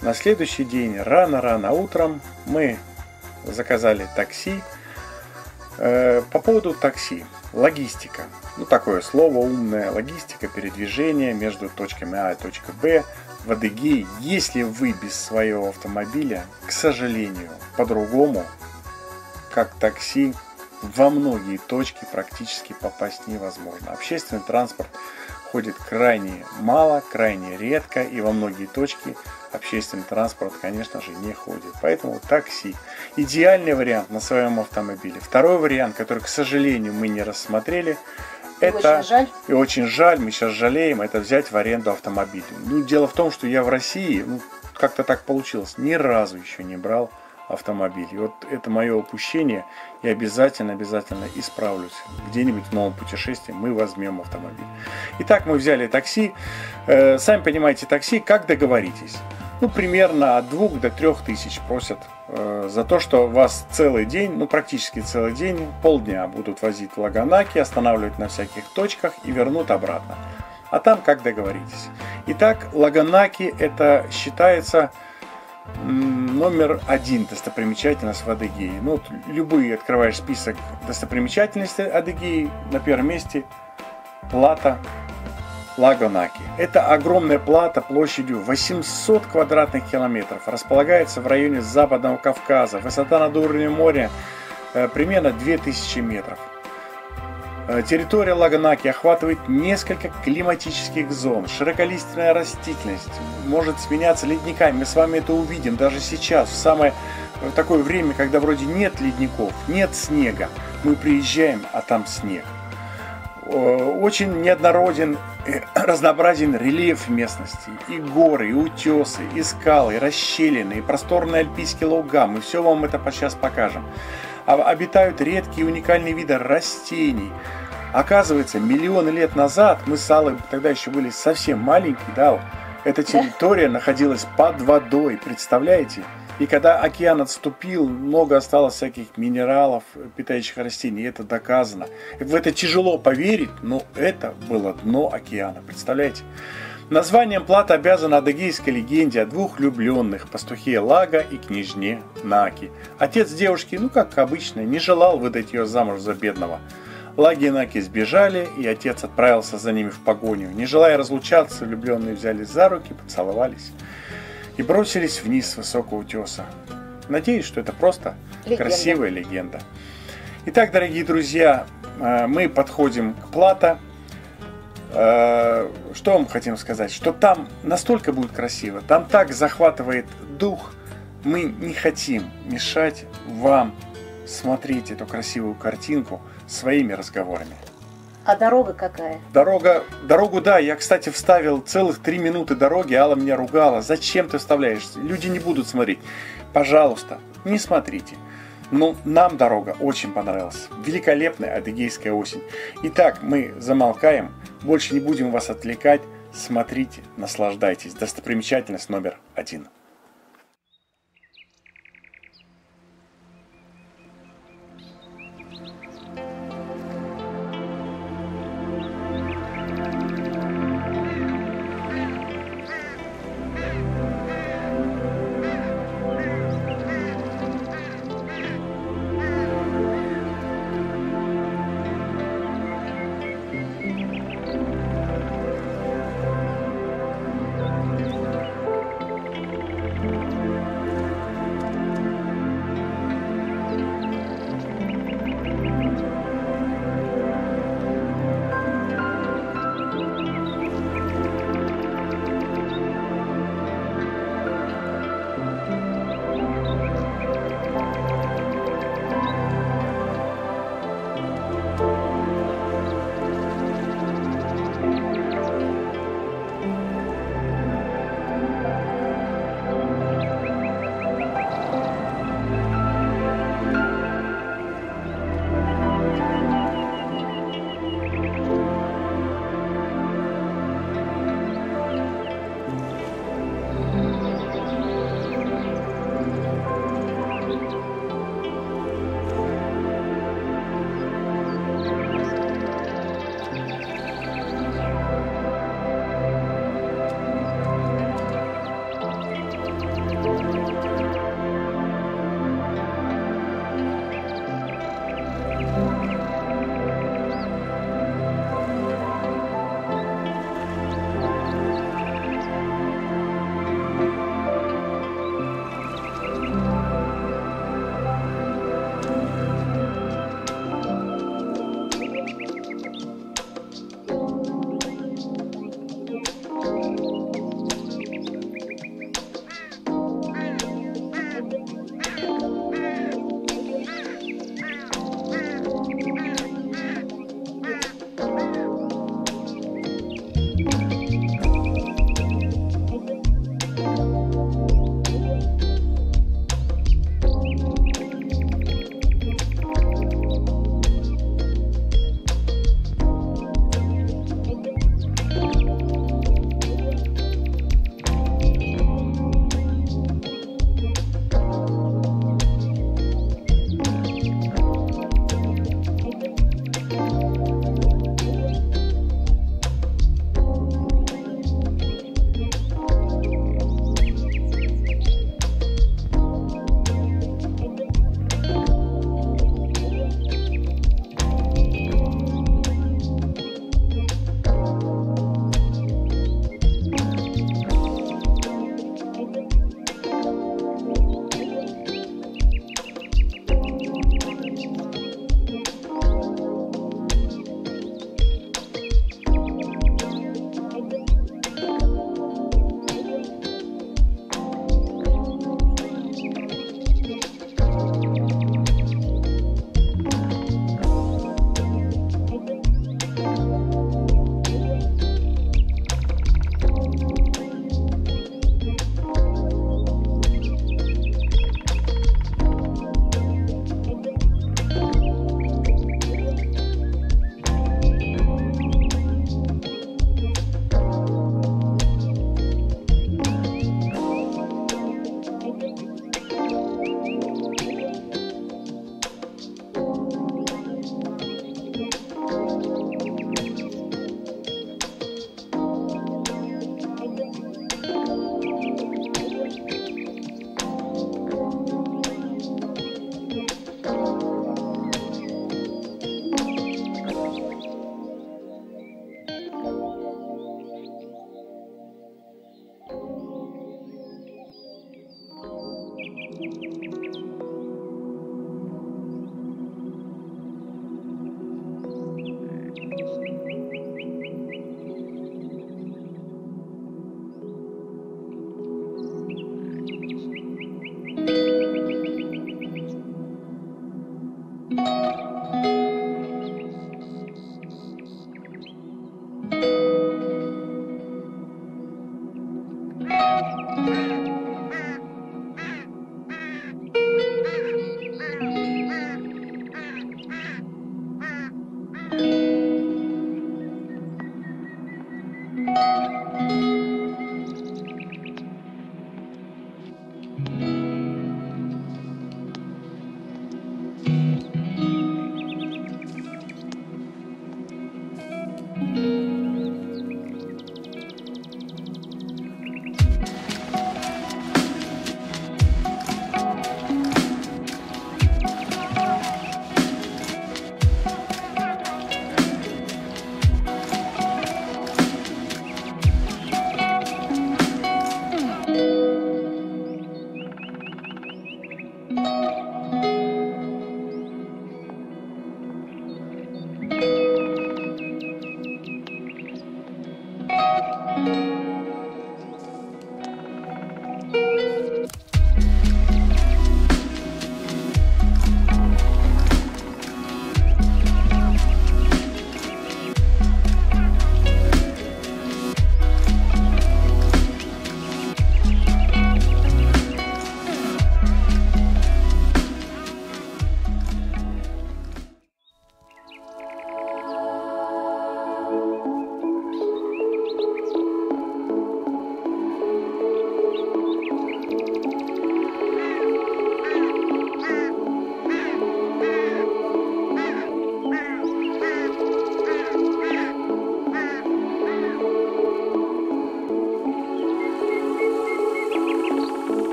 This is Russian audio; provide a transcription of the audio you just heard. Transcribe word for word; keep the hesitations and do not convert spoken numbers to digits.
на следующий день, рано-рано утром, мы заказали такси. По поводу такси. Логистика. Ну, такое слово умное. Логистика, передвижение между точками А и точкой Б в Адыгее. Если вы без своего автомобиля, к сожалению, по-другому, как такси, во многие точки практически попасть невозможно. Общественный транспорт ходит крайне мало, крайне редко, и во многие точки общественный транспорт, конечно же, не ходит. Поэтому такси. Идеальный вариант на своем автомобиле. Второй вариант, который, к сожалению, мы не рассмотрели, и это, очень жаль. и очень жаль, мы сейчас жалеем, это взять в аренду автомобиль. Ну, дело в том, что я в России, ну, как-то так получилось, ни разу еще не брал автомобиль. И вот это мое упущение, я обязательно, обязательно исправлюсь. Где-нибудь в новом путешествии мы возьмем автомобиль. Итак, мы взяли такси. Э, сами понимаете, такси, как договоритесь? Ну, примерно от двух до трех тысяч просят э, за то, что вас целый день, ну, практически целый день, полдня будут возить в Лаганаки, останавливать на всяких точках и вернут обратно. А там как договоритесь? Итак, Лаганаки это считается номер один достопримечательность в Адыгее. Ну, вот любые открываешь список достопримечательностей Адыгеи, на первом месте плата Лаганаки. Это огромная плата площадью восемьсот квадратных километров. Располагается в районе Западного Кавказа. Высота над уровнем моря э, примерно две тысячи метров. Э, территория Лаганаки охватывает несколько климатических зон. Широколиственная растительность может сменяться ледниками. Мы с вами это увидим даже сейчас, в самое в такое время, когда вроде нет ледников, нет снега. Мы приезжаем, а там снег. Очень неоднороден, разнообразен рельеф местности. И горы, и утесы, и скалы, и расщелины, и просторные альпийские луга. Мы все вам это сейчас покажем. Обитают редкие уникальные виды растений. Оказывается, миллионы лет назад, мы с Аллой тогда еще были совсем маленькие, да, эта территория находилась под водой, представляете? И когда океан отступил, много осталось всяких минералов, питающих растений, это доказано. В это тяжело поверить, но это было дно океана, представляете? Названием плата обязана адыгейской легенде о двух влюбленных, пастухе Лага и княжне Наки. Отец девушки, ну как обычно, не желал выдать ее замуж за бедного. Лаги и Наки сбежали, и отец отправился за ними в погоню. Не желая разлучаться, влюбленные взялись за руки, поцеловались и бросились вниз с высокого утеса. Надеюсь, что это просто легенда. Красивая легенда. Итак, дорогие друзья, мы подходим к плато. Что вам хотим сказать? Что там настолько будет красиво, там так захватывает дух. Мы не хотим мешать вам смотреть эту красивую картинку своими разговорами. А дорога какая? Дорога, дорогу, да, я, кстати, вставил целых три минуты дороги, Алла меня ругала. Зачем ты вставляешь? Люди не будут смотреть. Пожалуйста, не смотрите. Но нам дорога очень понравилась. Великолепная адыгейская осень. Итак, мы замолкаем. Больше не будем вас отвлекать. Смотрите, наслаждайтесь. Достопримечательность номер один. Thank you.